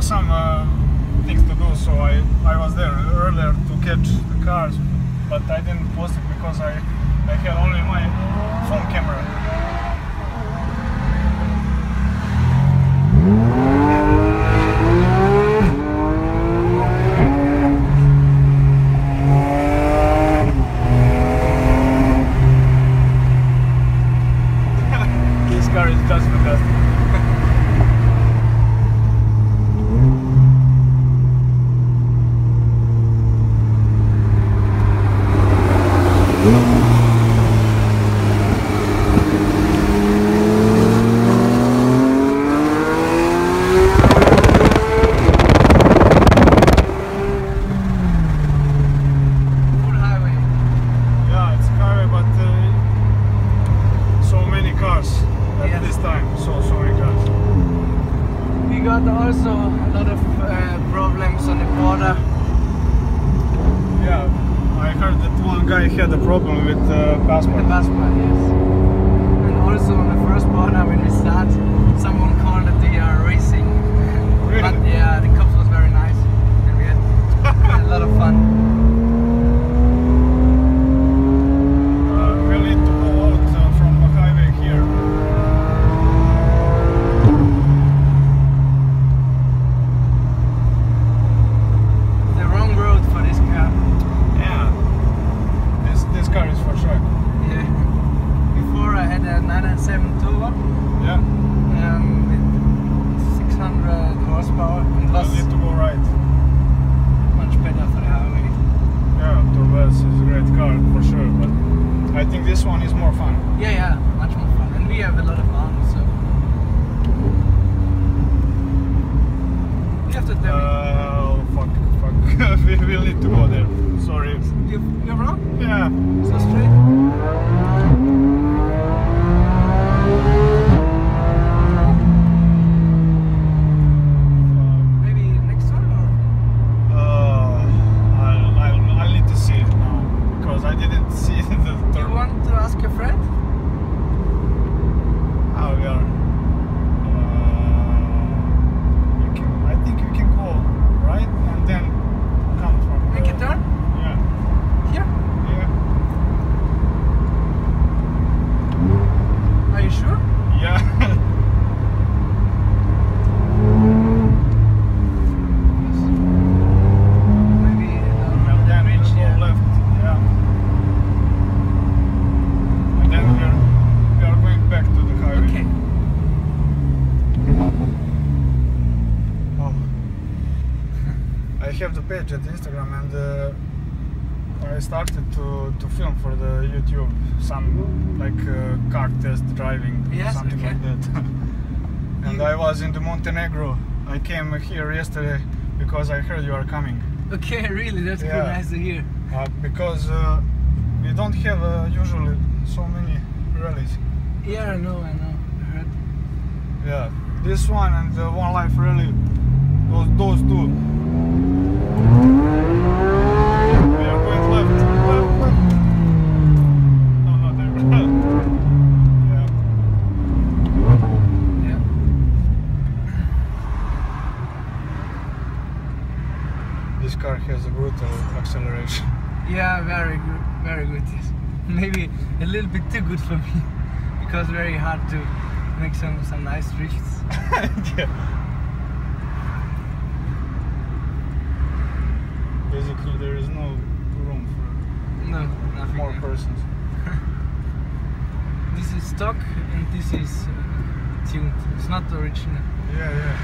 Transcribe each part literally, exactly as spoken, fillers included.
some uh, things to do, so I, I was there earlier to catch the cars, but I didn't post it because I, I had only my phone camera. This car is just fantastic. Also a lot of uh, problems on the border. Yeah, I heard that one guy had a problem with uh, passport. The passport, yes. And also on the first border when we start, someone called that they are racing. Really? But yeah, the cops was very nice and we had, we had a lot of fun. Uh, we'll need to go out uh, from the highway here. nine seven two yeah. um, with six hundred horsepower. It was need to go right. Much better for the highway. Yeah, Turbas is a great car for sure, but I think this one is more fun. Yeah, yeah, much more fun, and we have a lot of arms, so you have to tell uh, me. Fuck, fuck. we will need to go there. Sorry. You, you're wrong? Yeah. So straight. I have the page at Instagram, and uh, I started to, to film for the YouTube some like uh, car test driving, yes, something okay. like that. And you... I was in the Montenegro. I came here yesterday because I heard you are coming. Okay, really, that's yeah. Pretty nice to hear. Uh, because uh, we don't have uh, usually so many rallies. Yeah, I know, I know. I heard. Yeah, this one and the One Life Rally, those those two. We are going left, left, left. No, no, there. Yeah. Yeah. This car has a brutal acceleration. Yeah, very good, very good. Yes. Maybe a little bit too good for me, because very hard to make some some nice drifts. Yeah. Basically, there is no room for no nothing more there. persons. This is stock, and this is uh, tuned. It's not original. Yeah, yeah.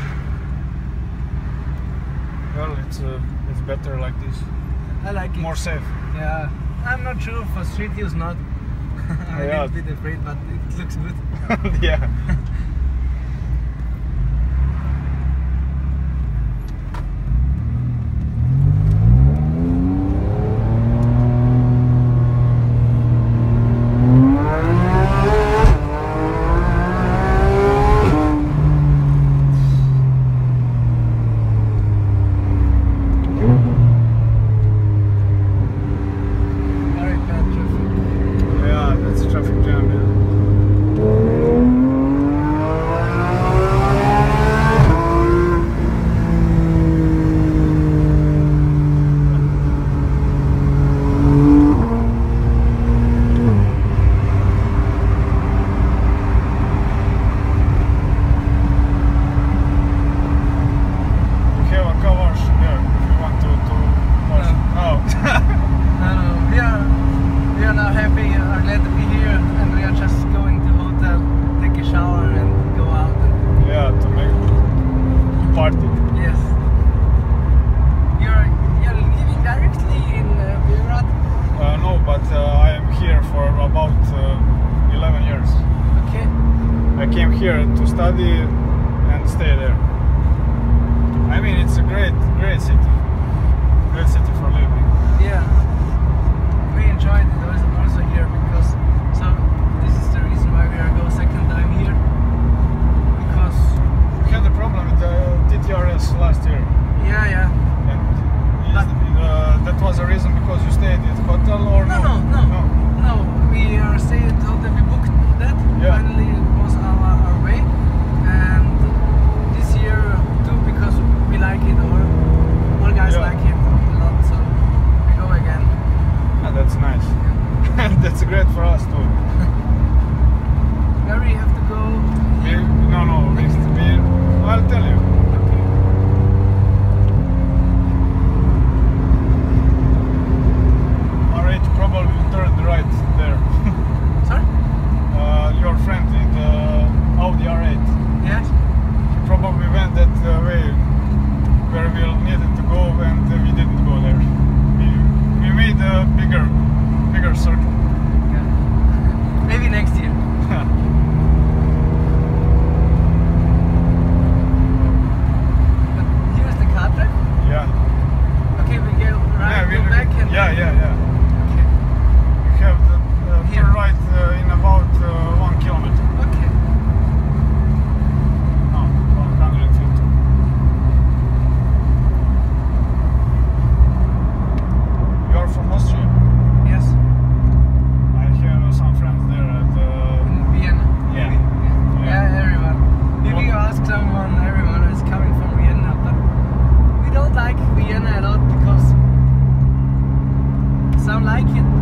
Well, it's uh, it's better like this. I like it. More safe. Yeah, I'm not sure for street use. Not. I'm Yeah. a little bit afraid, but it looks good. Yeah. here to study and stay there. I mean, it's a great, great city. Great city for living. Yeah, we enjoyed it also also here because so this is the reason why we are go second time here because We had a problem with the T T R S last year, yeah yeah and is, uh, that was a reason because you stayed at hotel or no no? no no no we are staying at hotel, we booked that, Yeah. finally it was our, our way, and this year too because we like it, all, all guys Yeah. like it a lot, so we go again. Ah, that's nice. That's great for us too. Where we have to go We, here? no, no, we, Next. we, I'll tell you. Okay. R eight probably turned right there. Sorry? Uh, your friend in the Audi R eight Yes? probably went that uh, way where we needed to go, and uh, we didn't go there. We, we made a bigger, bigger circle. Yeah. Maybe next year. But here's the car track. Yeah. Okay, we go right, Yeah, we, go back and yeah, yeah, yeah. Okay. We have the uh, Here. turn right uh, in about uh, one kilometer. Okay. No, one hundred fifty. You are from Austria? Yes. I have some friends there at uh, In Vienna. Yeah. maybe. Yeah. Yeah. Yeah, everyone. If you ask someone, everyone is coming from Vienna, but we don't like Vienna a lot because some like it,